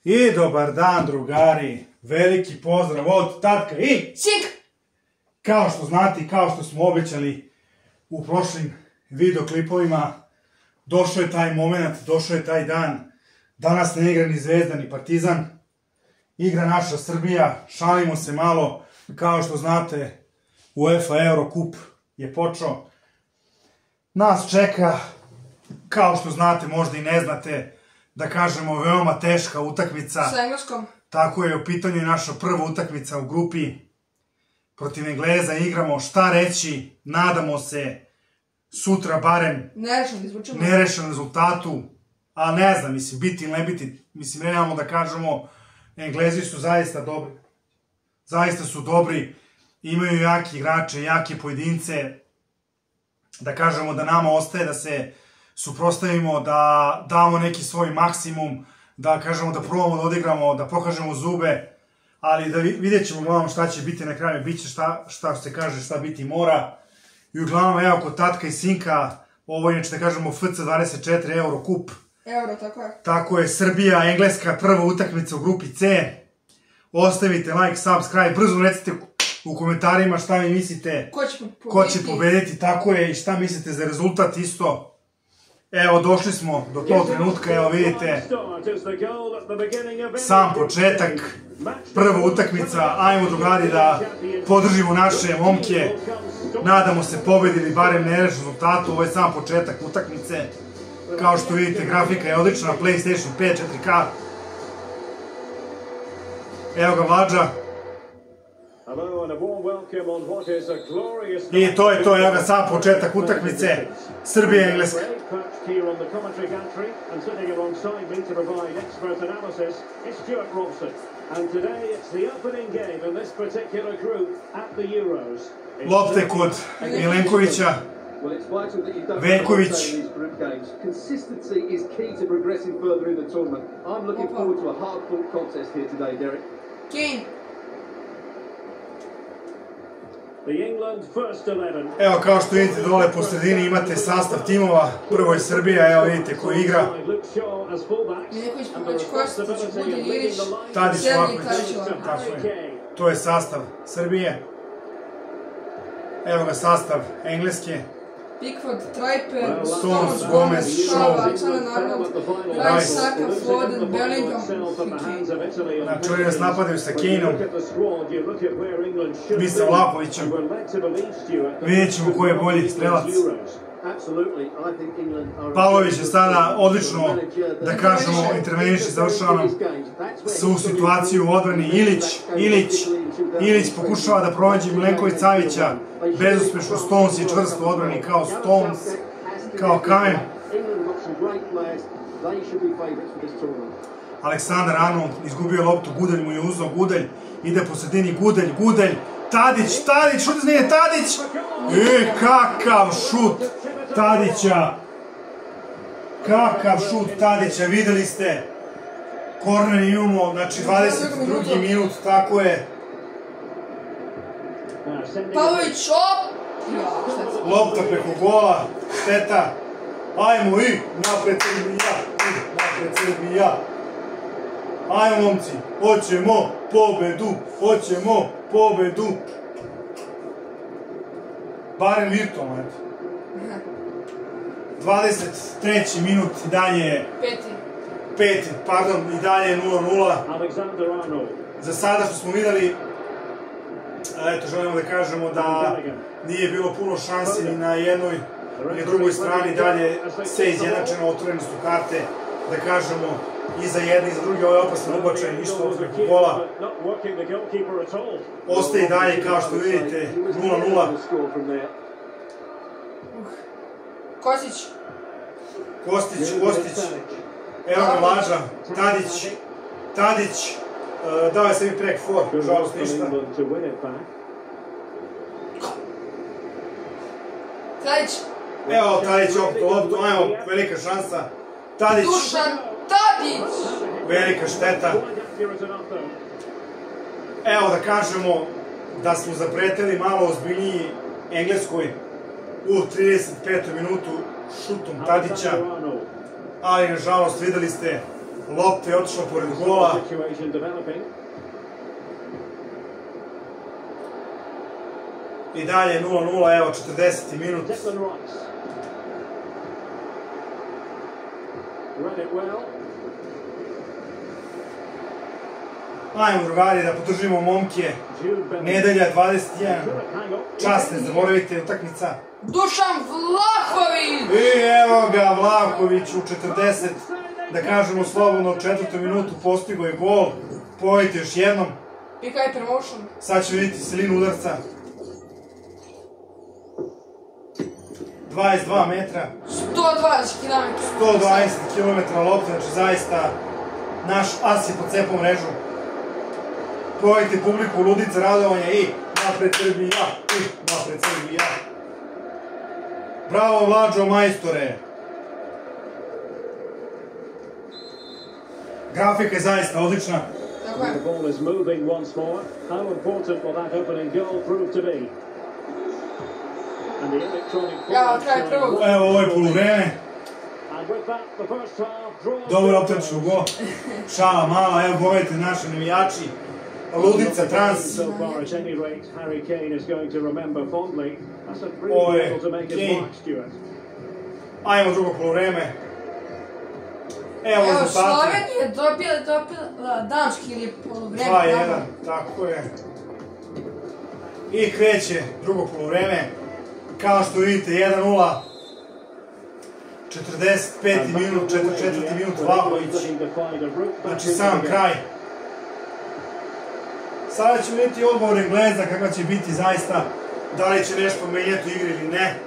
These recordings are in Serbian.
I dobar dan, drugari. Veliki pozdrav od tatka i Sik! kao što znate i kao što smo obećali u prošlim videoklipovima, došao je taj moment, došao je taj dan. Danas ne igra ni Zvezda ni Partizan. Igra naša Srbija, šalimo se malo. Kao što znate, UEFA Eurocup je počeo. Nas čeka, kao što znate, možda i ne znate, da kažemo, veoma teška utakmica. Sa Engleskom. Tako je, u pitanju je naša prva utakmica u grupi. Protiv Engleza igramo, šta reći, nadamo se sutra barem nerešen rezultatu, ali ne znam, mislim, biti ili ne biti, mislim, realno da kažemo, Englezi su zaista dobri. Zaista su dobri, imaju jaki igrače, jake pojedince, da kažemo da nama ostaje da se suprotstavimo, da damo neki svoj maksimum, da kažemo da probamo da odigramo, da pokažemo zube, ali da vidjet ćemo uglavnom šta će biti na kraju, bit će šta se kaže, šta biti mora. I uglavnom, evo, kod tatka i sinka, ovo inače da kažemo FC24 Eurocup. Euro, tako je. Tako je, Srbija, Engleska, prva utakmica u grupi C. Ostavite like, subscribe, brzo recite u komentarima šta vi mislite, ko će pobediti, tako je, i šta mislite za rezultat isto. Evo, došli smo do tog trenutka, evo vidite, sam početak, prva utakmica, ajmo drugari da podržimo naše momke, nadamo se pobedi ili barem nerešen rezultatu, ovo je sam početak utakmice, kao što vidite grafika je odlična, PlayStation 5 4K, evo ga Vlađa. I to je to, evo ga sam početak utakmice, Srbija i Engleska. Lopte kod Milenkovića, Veljković. Kane. Evo, kao što vidite dole po sredini imate sastav timova, prvo je Srbija, evo vidite ko igra. Milenković, Puković, Kostić, Budin, Ilić, Tadić, Sjernik, Vlahović, Tadić. tako je. To je sastav Srbije. Evo ga sastav Engleske. Pickford, Trippier, Stones, Gomez, Shaw, Alexander-Arnold, Rice, Saka, Foden, Bellingham i Kane. Znači oni nas napadaju sa Kaneom, mi sa Vlahovićem. Vidjet ćemo ko je bolji strelac. Pavlović je sada odlično, da kažemo, interveniši, završava nam svu situaciju u odbrani. Ilić pokušava da pronađe Milenković-Savića, bezuspešno. Stones je čvrst u odbrani kao Stones, kao kamen. Alexander-Arnold izgubio loptu, Gudelj mu je uzeo, Gudelj ide po sredini, Gudelj, Tadić, šut iz nije, Tadić! Kakav šut Tadića! Kakav šut Tadića, videli ste. Korner imamo, znači 22. minut, tako je. Pavlović, op! Lopta preko gola, šteta. Ajmo i napred Srbija. Ajmo momci, hoćemo pobedu. Barem virtualno, eto. 23. minut i dalje je... Peti, pardon, i dalje je 0-0. Za sada što smo videli, eto, želimo da kažemo da nije bilo puno šansi ni na jednoj ni na drugoj strani, dalje sve izjednačeno, otvorene su karte, da kažemo, i za jedne i za druge, ovo je opasan ubačaj, ništa preko gola. Ostaje i dalje, kao što vidite, 0-0. Kostić, evo ga Vlađa, Tadić, dao je sebi prek for, žalost ništa. Tadić. Evo Tadić loptu, evo velika šansa. Tadić. Dušan Tadić. Velika šteta. Evo da kažemo da smo zapretili malo ozbiljniji Engleskoj u 35. minutu šutom Tadića. Ali nažalost videli ste Lopta je otišla pored gola. I dalje 0-0, evo 40. minut. Ajmo drugari da podržimo momke. Nedelja 21. Čas, ne zaboravite, utakmica. Dušan Vlahović! I evo ga Vlahović u 40, da kažemo slobodno, u 4. minutu postigo je gol. Pojete još jednom. I kaj je promotion? Sad ćemo vidjeti silinu udarca. 22 metra. 120 km. 120 km lopta, znači zaista naš as je pocepao mrežu. Pojete publiku, ludica, radovanja i napred Srbija, i napred Srbija. Bravo Vlađo majstore. Grafika je zaista odlična. Tako je. Ja, kraj prvog. Evo ovo je poluvreme. Dobro opteču go. Šala mala, evo pogledajte naši navijači. Ludica, trans. Ovo je Kane. Ajmo drugo poluvreme. Evo rezultate. Slovenija je dobila danski ili poluvreme. 2-1, tako je. I kreće drugo poluvreme. Kao što vidite, 1-0. 45. minut, 44. minut Vlahović. Znači sam kraj. Sada ćemo vidjeti odgovor Engleza kakva će biti zaista. Da li će nešto menjati u igri ili ne.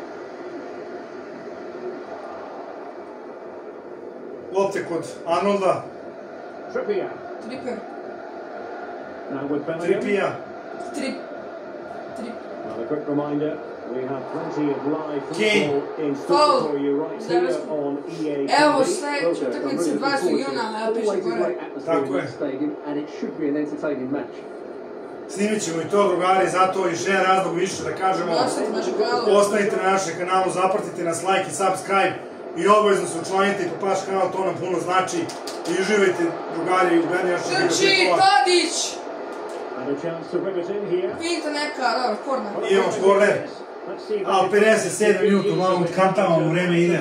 Lopte kod Arnolda. Trippier. Trippija. Kane. Foul. Evo sledeća utakmica 20. juna, evo piše gore. Tako je. Snimit ćemo i to drugari, zato još jedan razlog više da kažemo. Ostanite na našem kanalu, zapratite nas, like i subscribe. I obavezno se učlanite i po naš kanal, to nam puno znači. I uživajte drugari u gledanju našeg videoklipova. Trči, Tadić! Finta neka, dobro, korner. Imamo korner. A 57 minuta, malo kantama u vreme ide.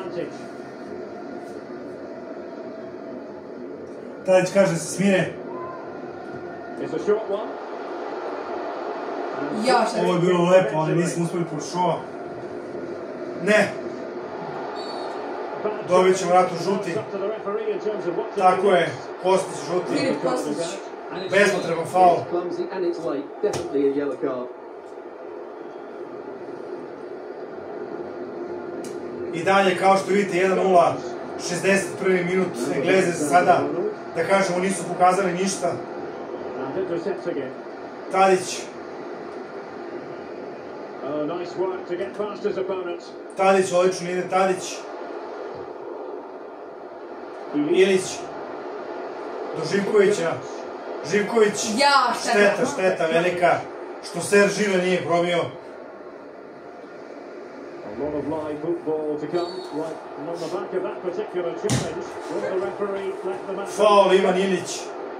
Tadić kaže da se smire. Ovo je bilo lepo, ali nismo uspeli po šova. Ne. Dobit ćemo vratno žuti. Tako je, Kostić žuti. Filip Kostić. Bespotreban faul. I dalje, kao što vidite, 1-0, 61. minut. Engleze za sada, da kažemo, nisu pokazali ništa. Tadić. Tadić, odlično ide Tadić. Ilić. Do Živkovića. Živković. Šteta velika. Što Ser Žile nije probio. Faul Ivan Ilić.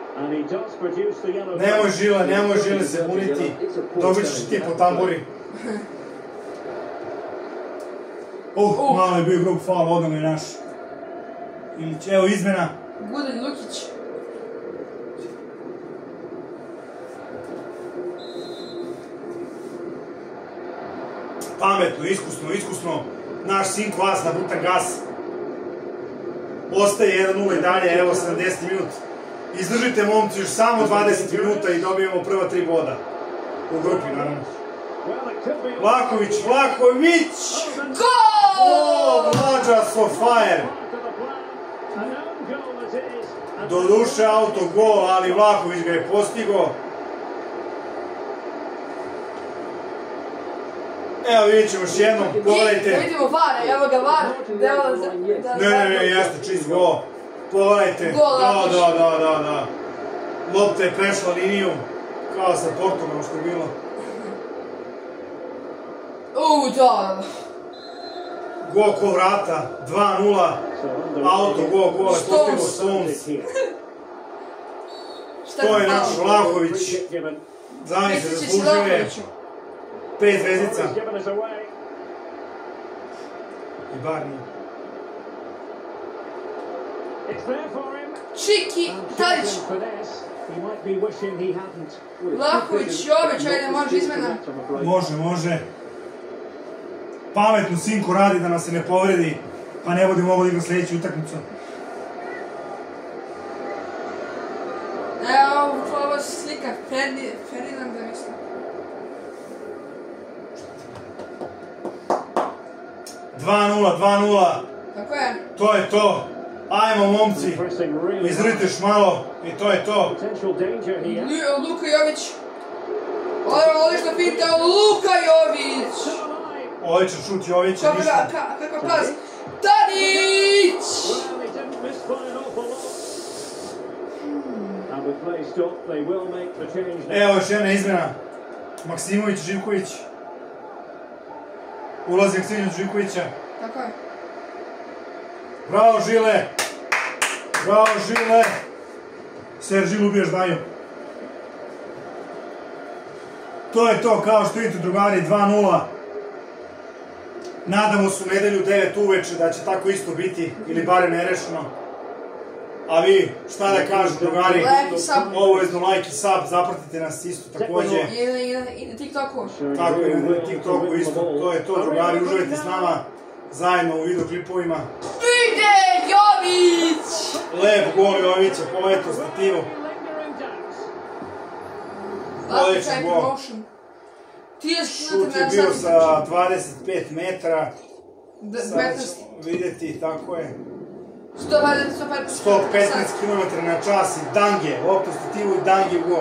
Nemoj Žile se buniti. Dobit ćeš ti po tamburi. Malo je bio grub faul, odmah je naš Ilić. Evo izmena. Gudelj Lukić. Pametno, iskusno. Naš Sinko As na brutan gas. Ostaje 1-0 i dalje, evo 70 minut. Izdržite momci još samo 20 minuta i dobijemo prva 3 boda. U grupi, naravno. Vlahović! Gol! Vlađa so fire! Doduše autogol, ali Vlahović ga je postigo. Evo vidjet ćemo još jednom, pogledajte. Da vidimo VAR, evo ga VAR. Ne, jeste čist gol. Pogledajte. Da. Lopta je prešla liniju, kao sa Portugom što je bilo. Da. Gol ko vrata, 2-0, Auto, gol, je postigao Stones. To je naš Vlahović. Zaista zaslužuje 5 zvezdica. I Barney. Čiki, Tadić. Vlahović, Jović, ajde, može izmena. Može. Pametno Sinko radi da nas se ne povredi, pa ne bude mogo da igra sljedeću utakmicu. Evo, ovo slika Ferdinanda, mislim. Dva nula. Tako je. To je to. Ajmo, momci. Izriteš malo i to je to. Luka Jović. Odlično finta, Luka Jović. Odličan šut Jovića, ništa. Kakav pas. Tadić! Evo još jedna izmena. Maksimović, Živković. Ulazi Maksimović, Živkovića. Tako je. Bravo Žile! Ser Žilu ubiješ daju. To je to, kao što vidite drugari, 2-0. Nadamo se u nedelju 9 uveče da će tako isto biti, ili barem nerešeno. A vi, šta da kažu drugari, obavezno like i sub, zapratite nas isto također. I na TikToku. Tako je, na TikToku isto, to je to drugari, uživajte s nama zajedno u videoklipovima. Ide Jović! Lep gol Jovića, poletao stativu. Odličan gol. Šut je bio sa 25 metara. Sad ćemo vidjeti, tako je. 115 km na čas i Dange, lopta stativu i Dange gol.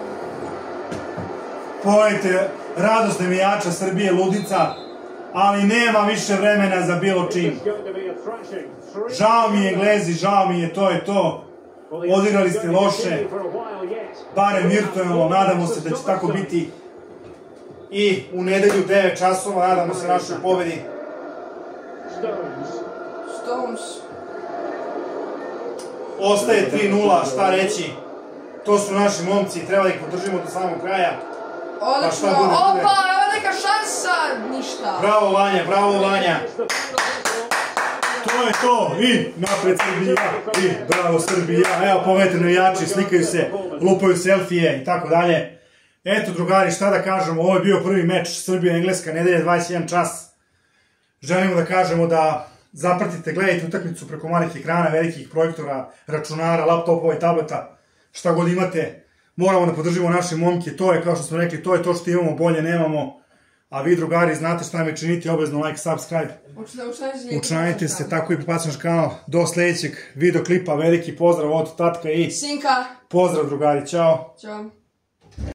Pogledajte, radost navijača Srbije, ludica, ali nema više vremena za bilo čim. Žao mi je Englezi, žao mi je, to je to. Odigrali ste loše, barem virtualno, nadamo se da će tako biti i u nedelju 9 časova, nadamo se našoj pobedi. Stones. Ostaje 3-0, šta reći, to su naši momci, treba da ih podržimo do samog kraja. Odlično, opa, evo neka šansa, ništa. Bravo Vanja. To je to, i napred Srbija, i bravo Srbija, evo pogledajte navijači, slikaju se, lupaju selfije i tako dalje. Eto drugari, šta da kažemo, ovo je bio prvi meč Srbija-Engleska, nedelje 21 čas. Želimo da kažemo da zapratite, gledajte utakmicu preko malih ekrana, velikih projektora, računara, laptopova i tableta, šta god imate. Moramo da podržimo naše momke, to je kao što smo rekli, to je to što imamo, bolje nemamo. A vi drugari znate šta me činiti, obavezno like, subscribe. Učlanite se, tako i pripazite naš kanal. Do sljedećeg videoklipa, veliki pozdrav od tatka i Sinka. Pozdrav drugari, čao. Ćao.